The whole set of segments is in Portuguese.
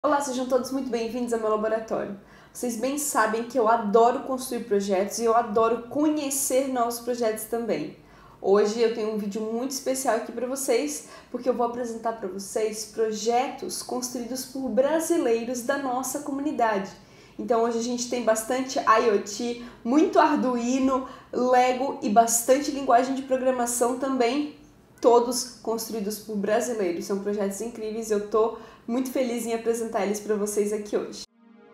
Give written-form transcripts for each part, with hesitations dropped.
Olá, sejam todos muito bem-vindos ao meu laboratório. Vocês bem sabem que eu adoro construir projetos e eu adoro conhecer novos projetos também. Hoje eu tenho um vídeo muito especial aqui para vocês, porque eu vou apresentar para vocês projetos construídos por brasileiros da nossa comunidade. Então hoje a gente tem bastante IoT, muito Arduino, Lego e bastante linguagem de programação também, todos construídos por brasileiros. São projetos incríveis e eu tô muito feliz em apresentar eles para vocês aqui hoje.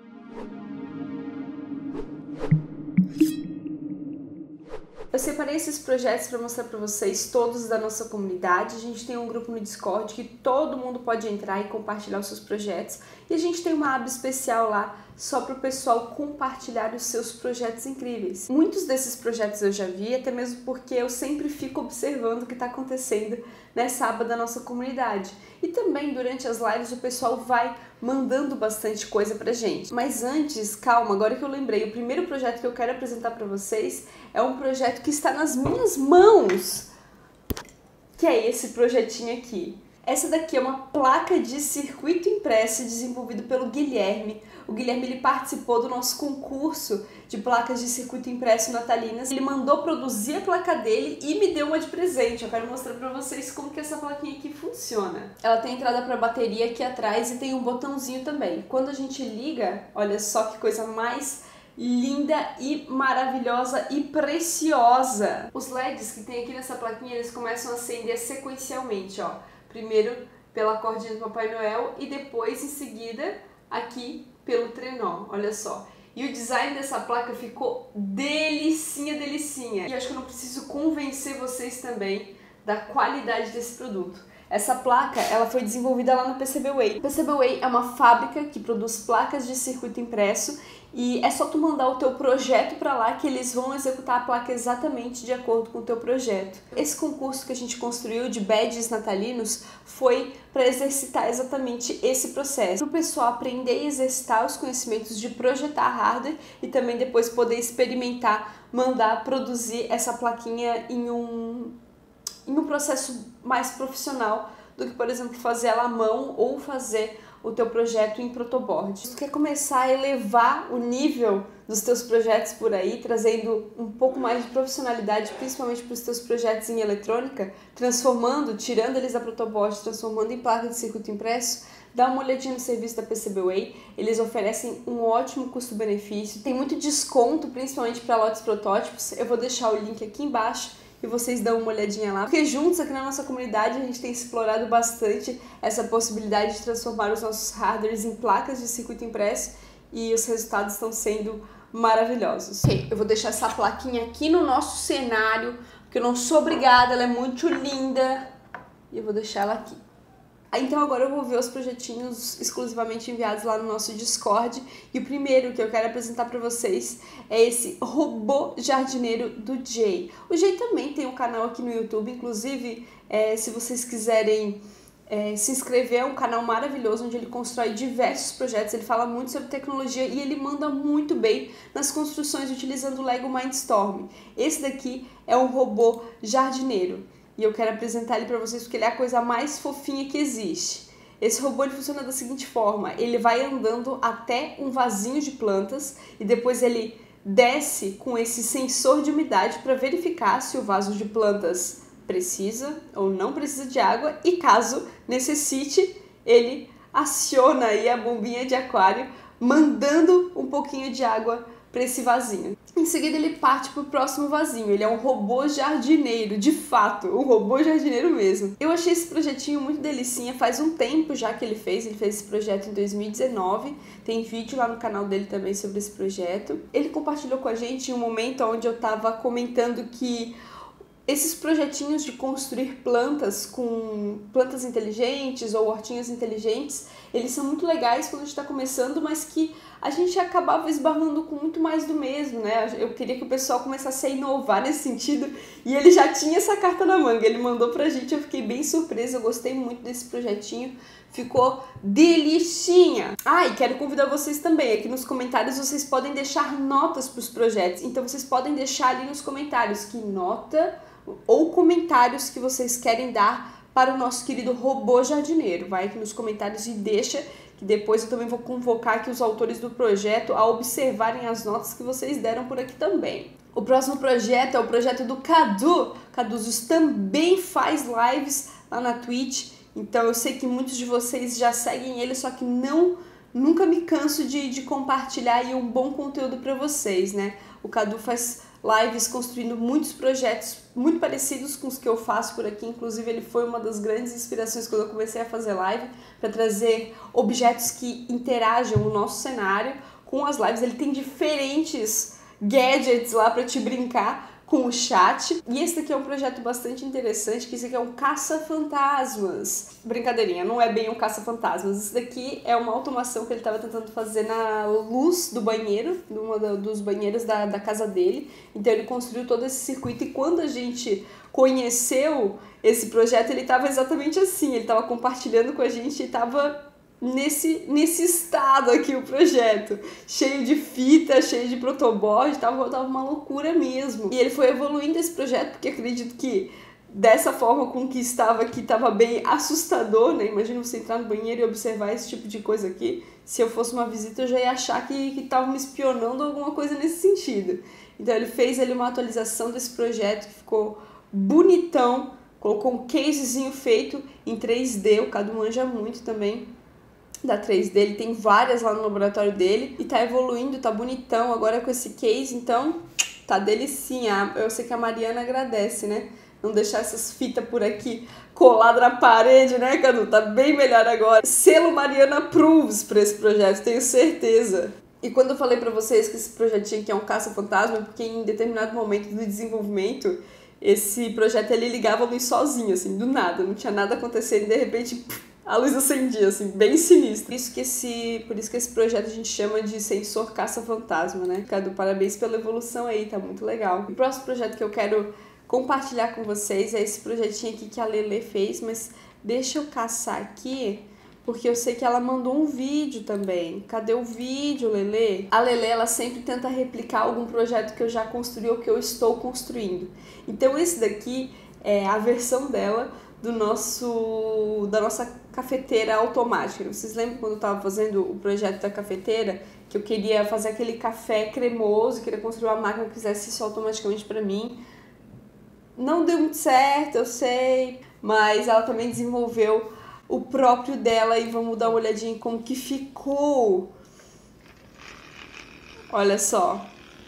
Eu separei esses projetos para mostrar para vocês, todos da nossa comunidade. A gente tem um grupo no Discord que todo mundo pode entrar e compartilhar os seus projetos. E a gente tem uma aba especial lá só para o pessoal compartilhar os seus projetos incríveis. Muitos desses projetos eu já vi, até mesmo porque eu sempre fico observando o que está acontecendo nessa aba da nossa comunidade. E também durante as lives o pessoal vai mandando bastante coisa pra gente. Mas antes, calma, agora que eu lembrei, o primeiro projeto que eu quero apresentar para vocês é um projeto que está nas minhas mãos, que é esse projetinho aqui. Essa daqui é uma placa de circuito impresso desenvolvido pelo Guilherme. O Guilherme ele participou do nosso concurso de placas de circuito impresso natalinas. Ele mandou produzir a placa dele e me deu uma de presente. Eu quero mostrar pra vocês como que essa plaquinha aqui funciona. Ela tem entrada para bateria aqui atrás e tem um botãozinho também. Quando a gente liga, olha só que coisa mais linda e maravilhosa e preciosa. Os LEDs que tem aqui nessa plaquinha, eles começam a acender sequencialmente, ó. Primeiro pela cordinha do Papai Noel e depois em seguida aqui pelo trenó, olha só. E o design dessa placa ficou delicinha, delicinha. E acho que eu não preciso convencer vocês também da qualidade desse produto. Essa placa, ela foi desenvolvida lá no PCBWay. O PCBWay é uma fábrica que produz placas de circuito impresso e é só tu mandar o teu projeto para lá que eles vão executar a placa exatamente de acordo com o teu projeto. Esse concurso que a gente construiu de badges natalinos foi para exercitar exatamente esse processo, para o pessoal aprender e exercitar os conhecimentos de projetar hardware e também depois poder experimentar, mandar produzir essa plaquinha em um processo mais profissional do que, por exemplo, fazer ela à mão ou fazer o teu projeto em protoboard. Se tu quer começar a elevar o nível dos teus projetos por aí, trazendo um pouco mais de profissionalidade, principalmente para os teus projetos em eletrônica, tirando eles da protoboard, transformando em placa de circuito impresso, dá uma olhadinha no serviço da PCBWay. Eles oferecem um ótimo custo-benefício, tem muito desconto, principalmente para lotes protótipos. Eu vou deixar o link aqui embaixo e vocês dão uma olhadinha lá, porque juntos aqui na nossa comunidade a gente tem explorado bastante essa possibilidade de transformar os nossos hardwares em placas de circuito impresso e os resultados estão sendo maravilhosos. Ok, eu vou deixar essa plaquinha aqui no nosso cenário, porque eu não sou obrigada, ela é muito linda e eu vou deixar ela aqui. Então agora eu vou ver os projetinhos exclusivamente enviados lá no nosso Discord. E o primeiro que eu quero apresentar para vocês é esse robô jardineiro do Jay. O Jay também tem um canal aqui no YouTube, inclusive se vocês quiserem se inscrever, é um canal maravilhoso onde ele constrói diversos projetos, ele fala muito sobre tecnologia e ele manda muito bem nas construções utilizando o Lego Mindstorm. Esse daqui é um robô jardineiro. E eu quero apresentar ele para vocês porque ele é a coisa mais fofinha que existe. Esse robô ele funciona da seguinte forma: ele vai andando até um vasinho de plantas e depois ele desce com esse sensor de umidade para verificar se o vaso de plantas precisa ou não precisa de água e caso necessite, ele aciona aí a bombinha de aquário mandando um pouquinho de água para esse vasinho. Em seguida ele parte para o próximo vasinho. Ele é um robô jardineiro, de fato, um robô jardineiro mesmo. Eu achei esse projetinho muito delicinha, faz um tempo já que ele fez esse projeto em 2019, tem vídeo lá no canal dele também sobre esse projeto. Ele compartilhou com a gente em um momento onde eu estava comentando que esses projetinhos de construir plantas com plantas inteligentes ou hortinhas inteligentes, eles são muito legais quando a gente está começando, mas que a gente acabava esbarrando com muito mais do mesmo, né? Eu queria que o pessoal começasse a inovar nesse sentido e ele já tinha essa carta na manga, ele mandou pra gente, eu fiquei bem surpresa, eu gostei muito desse projetinho, ficou delicinha! Ah, e quero convidar vocês também, aqui nos comentários vocês podem deixar notas pros projetos, então vocês podem deixar ali nos comentários que nota ou comentários que vocês querem dar para o nosso querido robô jardineiro. Vai aqui nos comentários e deixa que depois eu também vou convocar aqui os autores do projeto a observarem as notas que vocês deram por aqui também. O próximo projeto é o projeto do Cadu. Caduzos também faz lives lá na Twitch, então eu sei que muitos de vocês já seguem ele, só que nunca me canso de compartilhar aí um bom conteúdo para vocês, né? O Cadu faz lives construindo muitos projetos muito parecidos com os que eu faço por aqui, inclusive ele foi uma das grandes inspirações quando eu comecei a fazer live, para trazer objetos que interagem o nosso cenário com as lives. Ele tem diferentes gadgets lá para te brincar com o chat. E esse daqui é um projeto bastante interessante, que esse aqui é um caça-fantasmas. Brincadeirinha, não é bem um caça-fantasmas. Esse daqui é uma automação que ele estava tentando fazer na luz do banheiro, numa dos banheiros da casa dele. Então ele construiu todo esse circuito e quando a gente conheceu esse projeto, ele estava exatamente assim. Ele estava compartilhando com a gente e estava nesse estado aqui o projeto, cheio de fita, cheio de protoboard, tava uma loucura mesmo. E ele foi evoluindo esse projeto, porque acredito que dessa forma com que estava aqui, estava bem assustador, né? Imagina você entrar no banheiro e observar esse tipo de coisa aqui. Se eu fosse uma visita, eu já ia achar que tava me espionando alguma coisa nesse sentido. Então ele fez ali uma atualização desse projeto que ficou bonitão, colocou um casezinho feito em 3D, o Cadu manja muito também da 3D, ele tem várias lá no laboratório dele e tá evoluindo, tá bonitão agora com esse case, então tá delicinha. Eu sei que a Mariana agradece, né? Não deixar essas fitas por aqui coladas na parede, né, Cadu? Tá bem melhor agora. Selo Mariana Proves pra esse projeto, tenho certeza. E quando eu falei pra vocês que esse projetinho aqui é um caça-fantasma, porque em determinado momento do desenvolvimento, esse projeto ele ligava a luz sozinho, assim, do nada, não tinha nada acontecendo e de repente a luz acendia, assim, bem sinistro. Por isso que esse projeto a gente chama de sensor caça-fantasma, né? Cadu, parabéns pela evolução aí, tá muito legal. O próximo projeto que eu quero compartilhar com vocês é esse projetinho aqui que a Lele fez, mas deixa eu caçar aqui, porque eu sei que ela mandou um vídeo também. Cadê o vídeo, Lele? A Lele, ela sempre tenta replicar algum projeto que eu já construí ou que eu estou construindo. Então esse daqui é a versão dela da nossa cafeteira automática. Vocês lembram quando eu estava fazendo o projeto da cafeteira, que eu queria fazer aquele café cremoso, queria construir uma máquina que fizesse isso automaticamente para mim? Não deu muito certo, eu sei, mas ela também desenvolveu o próprio dela e vamos dar uma olhadinha em como que ficou. Olha só.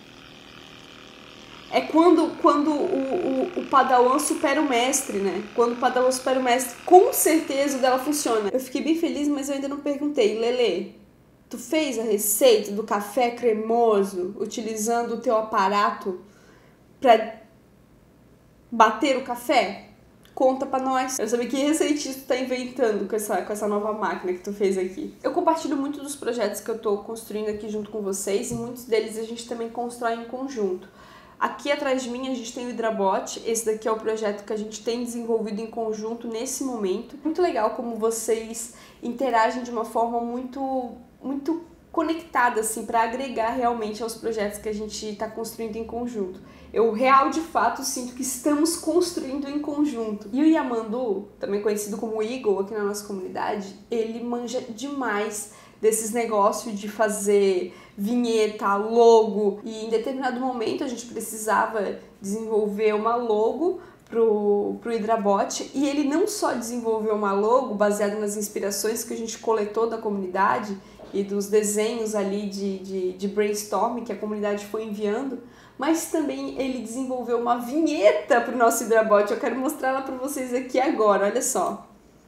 É quando o Padawan supera o mestre, né? Quando o Padawan supera o mestre, com certeza o dela funciona. Eu fiquei bem feliz, mas eu ainda não perguntei. Lele, tu fez a receita do café cremoso utilizando o teu aparato pra bater o café? Conta pra nós. Eu quero saber que receita tu tá inventando com essa nova máquina que tu fez aqui. Eu compartilho muito dos projetos que eu tô construindo aqui junto com vocês e muitos deles a gente também constrói em conjunto. Aqui atrás de mim a gente tem o Hydrabot, esse daqui é o projeto que a gente tem desenvolvido em conjunto nesse momento. Muito legal como vocês interagem de uma forma muito conectada, assim, para agregar realmente aos projetos que a gente está construindo em conjunto. Eu, real, de fato, sinto que estamos construindo em conjunto. E o Yamandu, também conhecido como Eagle aqui na nossa comunidade, ele manja demais desses negócios de fazer vinheta, logo, e em determinado momento a gente precisava desenvolver uma logo pro Hydrabot, e ele não só desenvolveu uma logo baseada nas inspirações que a gente coletou da comunidade e dos desenhos ali de brainstorming que a comunidade foi enviando, mas também ele desenvolveu uma vinheta pro nosso Hydrabot. Eu quero mostrar ela para vocês aqui agora, olha só.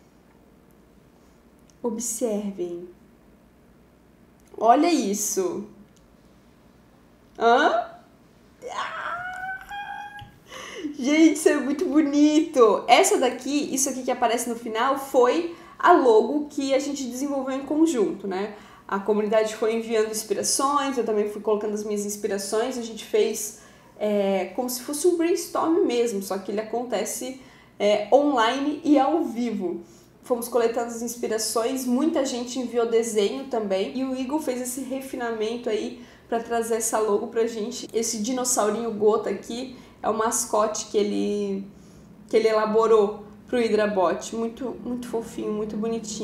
Observem. Olha isso. Hã? Gente, isso é muito bonito. Essa daqui, isso aqui que aparece no final, foi a logo que a gente desenvolveu em conjunto, né? A comunidade foi enviando inspirações, eu também fui colocando as minhas inspirações, a gente fez como se fosse um brainstorm mesmo, só que ele acontece online e ao vivo. Fomos coletando as inspirações, muita gente enviou desenho também e o Eagle fez esse refinamento aí para trazer essa logo pra gente. Esse dinossaurinho gota aqui é o mascote que ele elaborou pro Hydrabot, muito fofinho, muito bonitinho.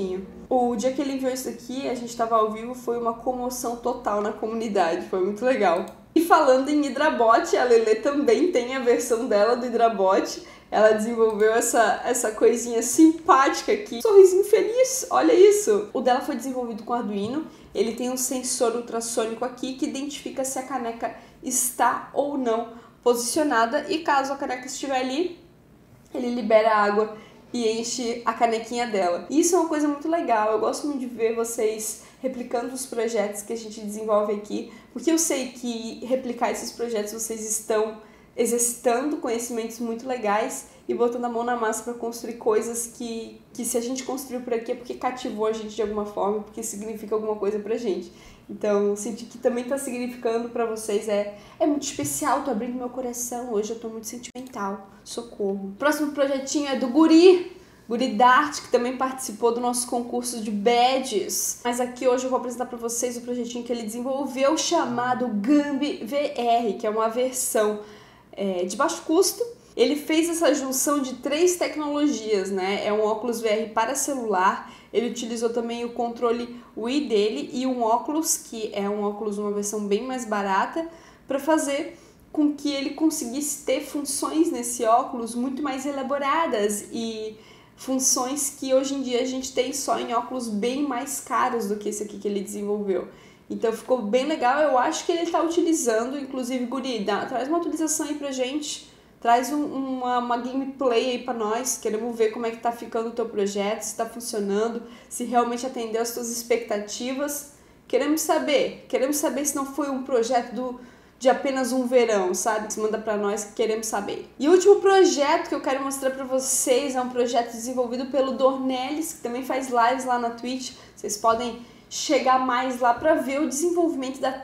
O dia que ele enviou isso aqui, a gente estava ao vivo, foi uma comoção total na comunidade, foi muito legal. E falando em Hydrabot, a Lelê também tem a versão dela do Hydrabot. Ela desenvolveu essa coisinha simpática aqui. Sorrisinho feliz, olha isso! O dela foi desenvolvido com Arduino. Ele tem um sensor ultrassônico aqui que identifica se a caneca está ou não posicionada. E caso a caneca estiver ali, ele libera água e enche a canequinha dela. Isso é uma coisa muito legal. Eu gosto muito de ver vocês replicando os projetos que a gente desenvolve aqui, porque eu sei que replicar esses projetos vocês estão exercitando conhecimentos muito legais e botando a mão na massa para construir coisas que se a gente construiu por aqui é porque cativou a gente de alguma forma, porque significa alguma coisa pra gente. Então, sentir que também tá significando pra vocês é muito especial, tô abrindo meu coração, hoje eu tô muito sentimental, socorro. Próximo projetinho é do Guri Dart, que também participou do nosso concurso de badges. Mas aqui hoje eu vou apresentar pra vocês o projetinho que ele desenvolveu, chamado Gambi VR, que é uma versão de baixo custo. Ele fez essa junção de 3 tecnologias, né? É um óculos VR para celular, ele utilizou também o controle Wii dele e um óculos, que é um óculos uma versão bem mais barata, para fazer com que ele conseguisse ter funções nesse óculos muito mais elaboradas e funções que hoje em dia a gente tem só em óculos bem mais caros do que esse aqui que ele desenvolveu. Então ficou bem legal, eu acho que ele está utilizando, inclusive, Guri, traz uma atualização aí pra gente, traz uma gameplay aí pra nós, queremos ver como é que tá ficando o teu projeto, se tá funcionando, se realmente atendeu as tuas expectativas, queremos saber se não foi um projeto de apenas um verão, sabe? Que você manda pra nós, que queremos saber. E o último projeto que eu quero mostrar pra vocês é um projeto desenvolvido pelo Dornelles, que também faz lives lá na Twitch, vocês podem chegar mais lá para ver o desenvolvimento da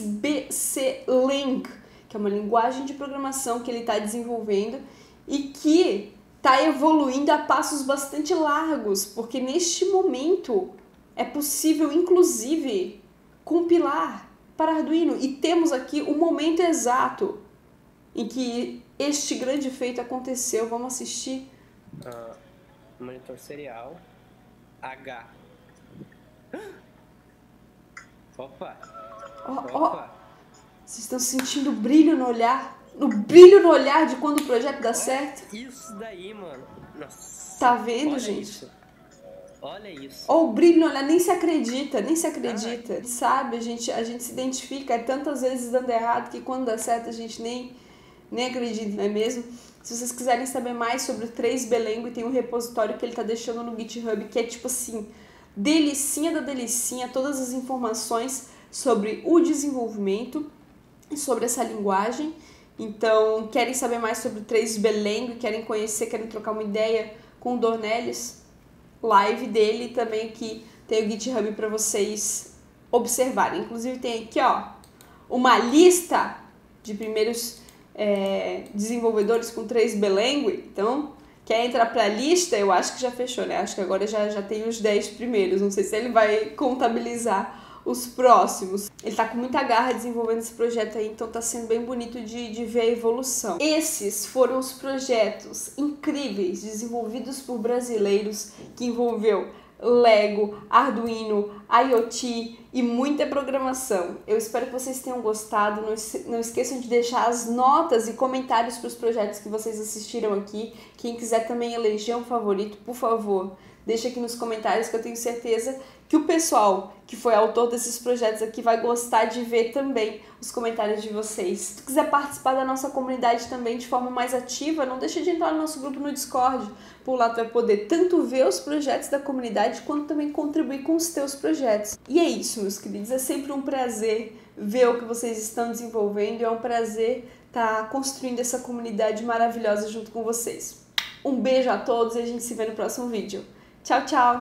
3BC Link, que é uma linguagem de programação que ele está desenvolvendo e que está evoluindo a passos bastante largos, porque neste momento é possível, inclusive, compilar para Arduino. E temos aqui o momento exato em que este grande feito aconteceu. Vamos assistir. Monitor serial H. Opa! Ó, vocês estão sentindo brilho no olhar? O brilho no olhar de quando o projeto dá certo? Isso daí, mano. Nossa. Tá vendo, Olha gente? Isso. Olha isso. Ó, o brilho no olhar, nem se acredita. Sabe, a gente se identifica, tantas vezes dando errado que quando dá certo a gente nem acredita, não é mesmo? Se vocês quiserem saber mais sobre o 3Belengo, tem um repositório que ele tá deixando no GitHub, que é tipo assim, delicinha da delicinha, todas as informações sobre o desenvolvimento e sobre essa linguagem. Então, querem saber mais sobre o 3Belengo, querem conhecer, querem trocar uma ideia com o Dornelles, live dele também aqui tem o GitHub para vocês observarem. Inclusive tem aqui, ó, uma lista de primeiros desenvolvedores com 3Belengo. Então, quer entrar para a lista? Eu acho que já fechou, né? Acho que agora já tem os 10 primeiros. Não sei se ele vai contabilizar os próximos. Ele tá com muita garra desenvolvendo esse projeto aí, então tá sendo bem bonito de ver a evolução. Esses foram os projetos incríveis desenvolvidos por brasileiros que envolveu Lego, Arduino, IoT e muita programação. Eu espero que vocês tenham gostado. Não esqueçam de deixar as notas e comentários para os projetos que vocês assistiram aqui. Quem quiser também eleger um favorito, por favor, deixa aqui nos comentários que eu tenho certeza que o pessoal que foi autor desses projetos aqui vai gostar de ver também os comentários de vocês. Se tu quiser participar da nossa comunidade também de forma mais ativa, não deixa de entrar no nosso grupo no Discord. Por lá tu vai poder tanto ver os projetos da comunidade, quanto também contribuir com os teus projetos. E é isso, meus queridos, é sempre um prazer ver o que vocês estão desenvolvendo e é um prazer estar construindo essa comunidade maravilhosa junto com vocês. Um beijo a todos e a gente se vê no próximo vídeo. Tchau, tchau!